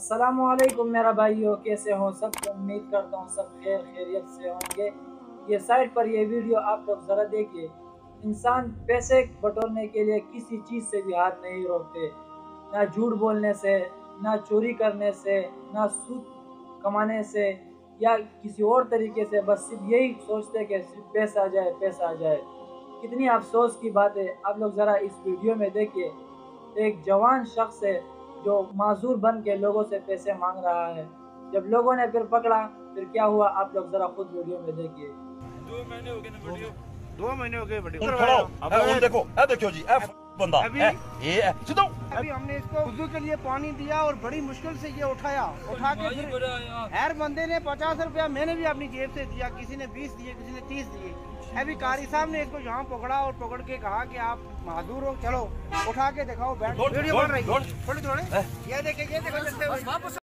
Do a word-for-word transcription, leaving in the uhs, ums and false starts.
السلام علیکم میرا بھائیو، کیسے ہوں سب؟ امید کرتا ہوں سب خیر خیریت سے ہوں گے۔ یہ سائٹ پر یہ ویڈیو آپ لوگ ذرا دیکھیے۔ انسان پیسے بٹورنے کے لیے کسی چیز سے بھی ہاتھ نہیں روکتے، نہ جھوٹ بولنے سے، نہ چوری کرنے سے، نہ سود کمانے سے یا کسی اور طریقے سے، بس صرف یہی سوچتے کہ صرف پیسہ آ جائے پیسہ آ جائے۔ کتنی افسوس کی بات ہے، آپ لوگ ذرا اس ویڈیو میں دیکھیے۔ ایک جوان شخص ہے جو معذور بن کے لوگوں سے پیسے مانگ رہا ہے۔ جب لوگوں نے پھر پکڑا پھر کیا ہوا، آپ لوگ ذرا خود ویڈیو میں دیکھیے۔ دو مہینے ہو گئے نا ویڈیو دو مہینے ہو گئے ویڈیو دیکھو اے دیکھو جی اے بندہ یہ سیدھو ابھی ہم نے اس کو وضو کے لیے پانی دیا اور بڑی مشکل سے یہ اٹھایا اٹھا کے پھر ہر بندے نے پچاس روپیہ میں نے بھی اپنی جیب سے دیا، کسی نے بیس دیے، کسی نے تیس دیے۔ ابھی قاری صاحب نے اس کو یہاں پکڑا اور پکڑ کے کہا کہ آپ معذور ہو، چلو اٹھا کے دکھاؤ، بیٹھ ویڈیو بن رہی ہے تھوڑی تھوڑی، یہ دیکھیں یہ دیکھو